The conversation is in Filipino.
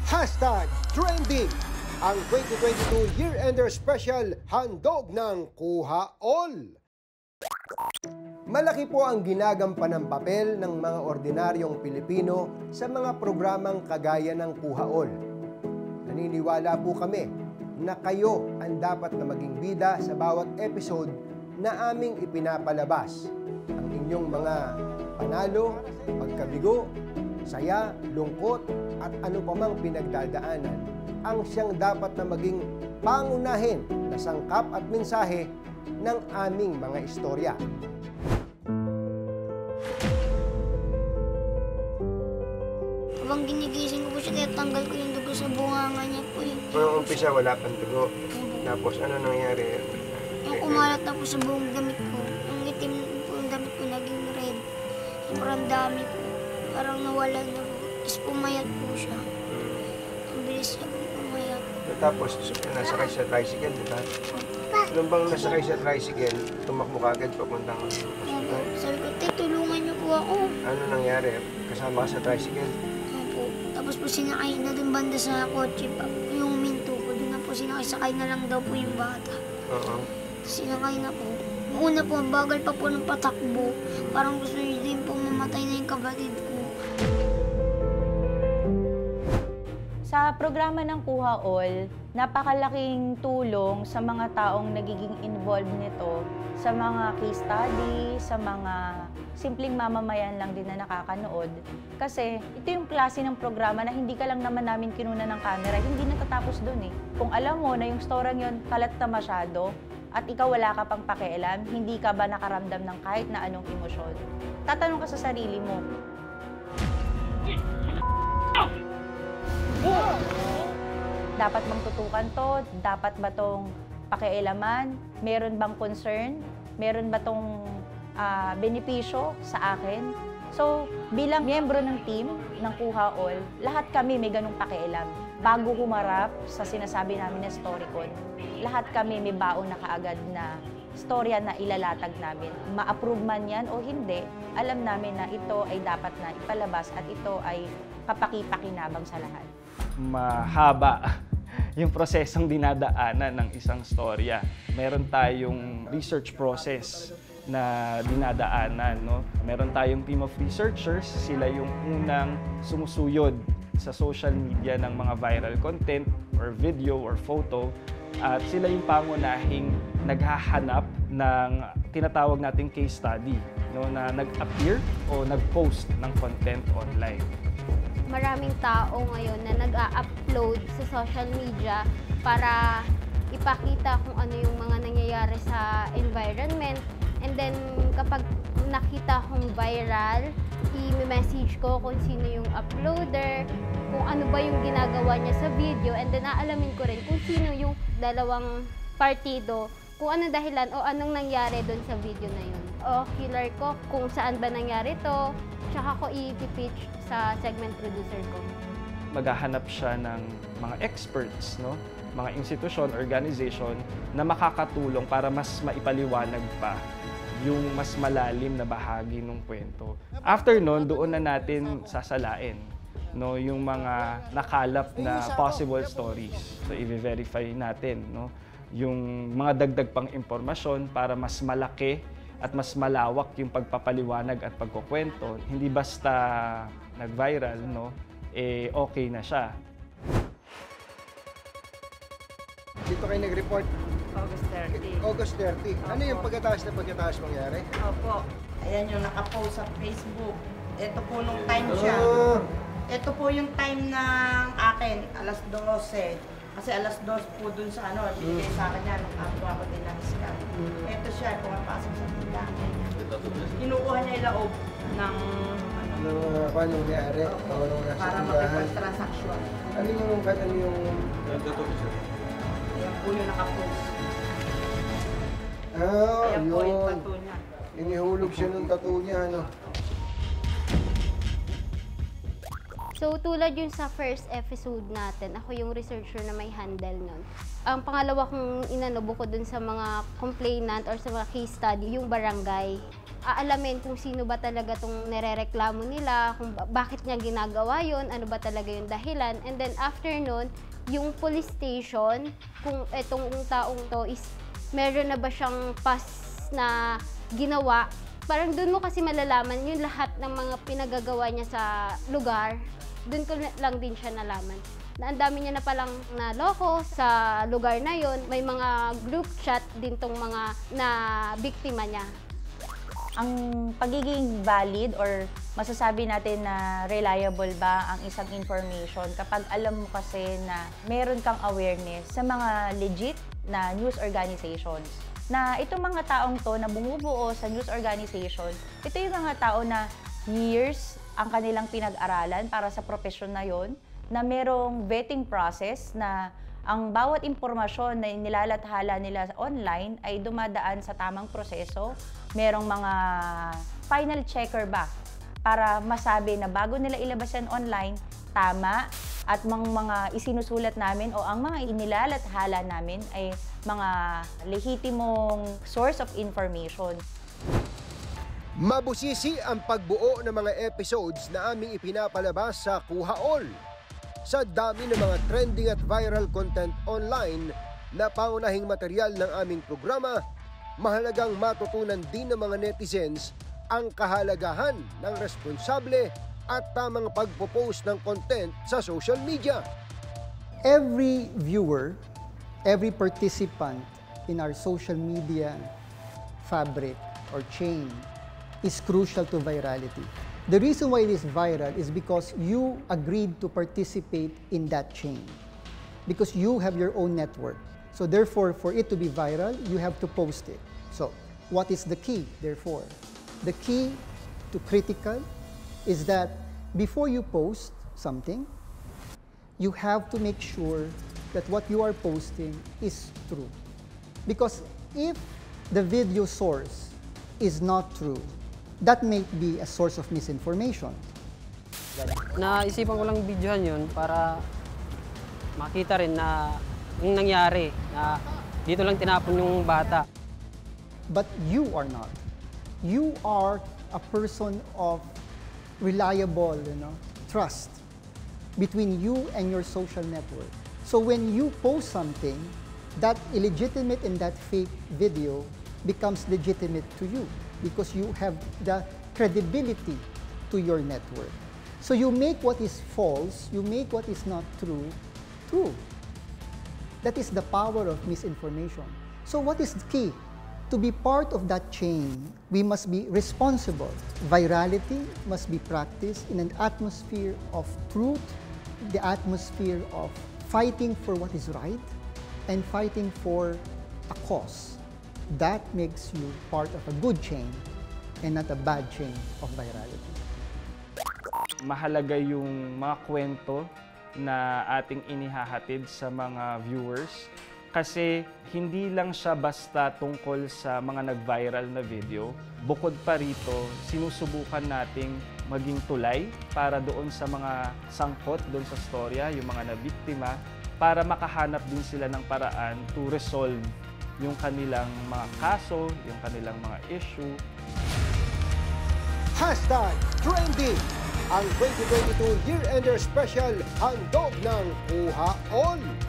#trending ang 2022 Yearender Special handog ng KUHA ALL. Malaki po ang ginagampanang papel ng mga ordinaryong Pilipino sa mga programang kagaya ng KUHA ALL. Naniniwala po kami na kayo ang dapat na maging bida sa bawat episode na aming ipinapalabas. Ang inyong mga panalo, pagkabigo, saya, lungkot, at ano pa mang pinagdadaanan ang siyang dapat na maging pangunahin na sangkap at mensahe ng aming mga istorya. Habang ginigising ko po siya, kaya tanggal ko yung dugo sa bunganga niya po eh. Noong umpisa, wala pang dugo. Tapos ano nangyari? Yung kumalat na po sa buong damit ko. Yung itim po yung damit ko naging red. Sobrang dami po. Parang nawala na po. Tapos pumayat po siya. Ang bilis niya po pumayat. Tapos nasakay sa tricycle, di ba? Nung bang nasakay sa tricycle, tumakbo ka agad papuntang hospital? Sabi ko, Te, tulungan niyo po ako. Ano nangyari? Kasama ka sa tricycle? Opo. Tapos po sinakay na dun banda sa kotse pa. Yung minto ko, dun na po sinakay. Sakay na lang daw po yung bata. Oo. Sinakay na po. Una po, bagal pa po ng patakbo. Parang gusto niyo din po mamatay na yung kapatid ko. Sa programa ng KUHA ALL, napakalaking tulong sa mga taong nagiging involved nito, sa mga case study, sa mga simpleng mamamayan lang din na nakakanood. Kasi ito yung klase ng programa na hindi ka lang naman namin kinuna ng camera, hindi natatapos dun eh. Kung alam mo na yung storyng yun kalat na masyado, at ikaw wala ka pang pakialam, hindi ka ba nakaramdam ng kahit na anong emosyon? Tatanong ka sa sarili mo, dapat bang tutukan to? Dapat ba tong pakialaman? Meron bang concern? Meron ba tong benepisyo sa akin? So, bilang miyembro ng team ng KUHA ALL, lahat kami may ganung pakialam. Bago humarap sa sinasabi namin na storycon, lahat kami may baon na kaagad na storya na ilalatag namin. Ma-approve man yan o hindi, alam namin na ito ay dapat na ipalabas at ito ay kapaki-pakinabang sa lahat. Mahaba yung prosesong dinadaanan ng isang storya. Meron tayong research process na dinadaanan, no? Meron tayong team of researchers, sila yung unang sumusuyod sa social media ng mga viral content or video or photo, at sila yung pangunahing naghahanap ng tinatawag nating case study, no, na nag-appear o nag-post ng content online. Maraming tao ngayon na nag-a-upload sa social media para ipakita kung ano yung mga nangyayari sa environment. And then, kapag nakita kong viral, i-message ko kung sino yung uploader, kung ano ba yung ginagawa niya sa video, and then aalamin ko rin kung sino yung dalawang partido, kung ano dahilan o anong nangyari doon sa video na yun. O killer ko kung saan ba nangyari to, tsaka ko i-pitch sa segment producer ko. Maghahanap siya ng mga experts, no? Mga institusyon, organization na makakatulong para mas maipaliwanag pa yung mas malalim na bahagi ng kwento. After nun, doon na natin sasalain, no, yung mga nakalap na possible stories. So, i-verify natin, no, yung mga dagdag pang impormasyon para mas malaki at mas malawak yung pagpapaliwanag at pagkukwento. Hindi basta nag-viral, no, eh okay na siya. Dito kayo nag-report? August 30. August 30. Ano yung pagkataas mangyari? Opo. Ayan yung nakapost sa Facebook. Ito po nung time siya. Ito po yung time ng akin, alas 12. Kasi alas 2 po dun sa ano, binigay sa akin yan, nung ako din ng scan. Ito siya, pumapasok sa tindahan niya. Kinukuha niya yung loob ng ano. Paano nangyari? Para makipag-transaction. Ano yung... Ayan po yung nakapost. Ayan po yung tattoo niya. Inihulog siya ng tattoo niya, ano? So, tulad yung sa first episode natin, ako yung researcher na may handle nun. Ang pangalawa kong bukod dun sa mga complainant or sa mga case study, yung barangay. Aalamin kung sino ba talaga itong nerereklamo nila, kung bakit niya ginagawa yon, ano ba talaga yung dahilan. And then after nun, yung police station, kung itong taong to is meron na ba siyang past na ginawa. Parang dun mo kasi malalaman yung lahat ng mga pinagagawa niya sa lugar. Doon ko lang din siya nalaman. Na ang dami niya na palang naloko sa lugar na yon. May mga group chat din tong mga na biktima niya. Ang pagiging valid or masasabi natin na reliable ba ang isang information kapag alam mo kasi na meron kang awareness sa mga legit na news organizations. Na itong mga taong to na bumubuo sa news organization, ito yung mga tao na years ang kanilang pinag-aralan para sa profesyon na yon, na merong vetting process na ang bawat impormasyon na nilalathala nila online ay dumadaan sa tamang proseso. Merong mga final checker ba para masabi na bago nila ilabas yan online, tama, at mga isinusulat namin o ang mga inilalathala namin ay mga lehitimong source of information. Mabusisi ang pagbuo ng mga episodes na aming ipinapalabas sa KUHA ALL. Sa dami ng mga trending at viral content online na pangunahing material ng aming programa, mahalagang matutunan din ng mga netizens ang kahalagahan ng responsable at tamang pagpo-post ng content sa social media. Every viewer, every participant in our social media fabric or chain is crucial to virality. The reason why it is viral is because you agreed to participate in that chain, because you have your own network. So therefore, for it to be viral, you have to post it. So what is the key, therefore? The key to critical is that before you post something, you have to make sure that what you are posting is true. Because if the video source is not true, that may be a source of misinformation. Naisipan ko lang videohan yun para makita rin na yung nangyari, na dito lang tinapon yung bata. But you are not. You are a person of reliable, trust between you and your social network. So when you post something, that illegitimate and that fake video becomes legitimate to you because you have the credibility to your network. So you make what is false, you make what is not true, true. That is the power of misinformation. So what is the key? To be part of that chain, we must be responsible. Virality must be practiced in an atmosphere of truth, the atmosphere of fighting for what is right, and fighting for a cause. That makes you part of a good chain and not a bad chain of virality. Mahalaga yung mga kwento na ating inihahatid sa mga viewers kasi hindi lang siya basta tungkol sa mga nag-viral na video. Bukod pa rito, sinusubukan nating maging tulay para doon sa mga sangkot doon sa storya, yung mga nabiktima, para makahanap din sila ng paraan to resolve yung kanilang mga kaso, yung kanilang mga issue. #Trending! Ang 2022 Yearender Special handog ng KUHA ALL!